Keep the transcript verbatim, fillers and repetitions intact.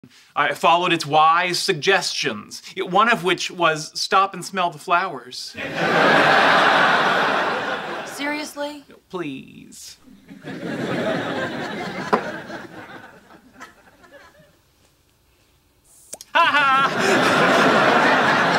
I followed its wise suggestions, one of which was stop and smell the flowers. Seriously? Please.